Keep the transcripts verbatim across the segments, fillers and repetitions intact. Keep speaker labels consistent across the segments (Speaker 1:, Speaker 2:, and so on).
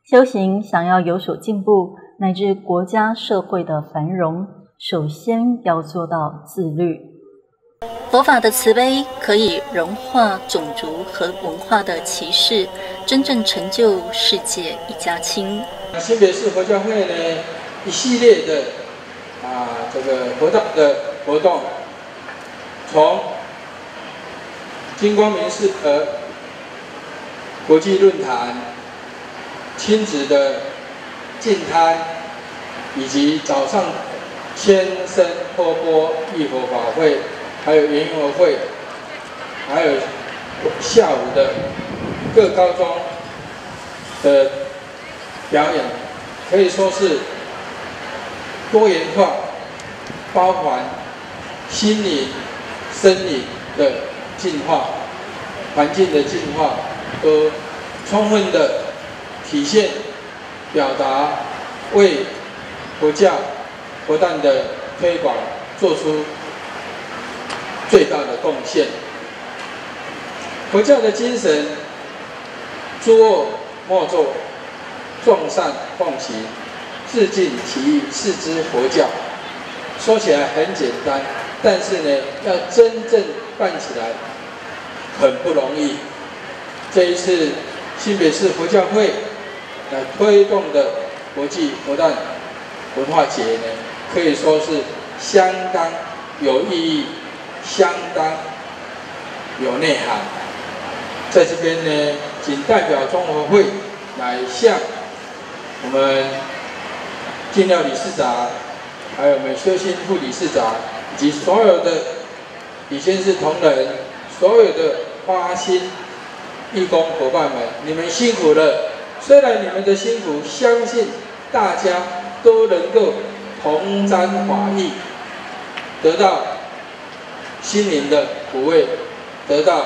Speaker 1: 修行想要有所进步，乃至国家社会的繁荣，首先要做到自律。佛法的慈悲可以融化种族和文化的歧视，真正成就世界一家亲。
Speaker 2: 新北市佛教会呢，一系列的啊这个活动的活动，从金光明寺的国际论坛、亲子的净滩，以及早上千声托钵义佛法会，还有研佛会，还有下午的各高中的表演，可以说是多元化，包含心灵、生理的进化、环境的进化，都充分的体现、表达，为佛教不断的推广做出最大的贡献。佛教的精神，诸恶莫作，众善奉行，自尽其意，是之佛教。说起来很简单，但是呢，要真正办起来很不容易。这一次新北市佛教会来推动的国际佛诞文化节呢，可以说是相当有意义，相当有内涵。在这边呢，仅代表中佛会来向我们进料理事长，还有我们修心副理事长，以及所有的李先士同仁，所有的花心义工伙伴们，你们辛苦了。虽然你们的辛苦，相信大家都能够同沾法益，得到心灵的抚慰，得到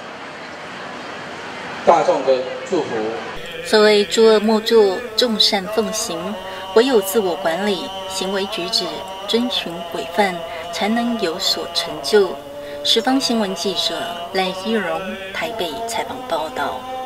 Speaker 2: 大众的祝福。
Speaker 1: 所谓诸恶莫作，众善奉行，唯有自我管理，行为举止遵循规范，才能有所成就。十方新闻记者赖依荣台北采访报道。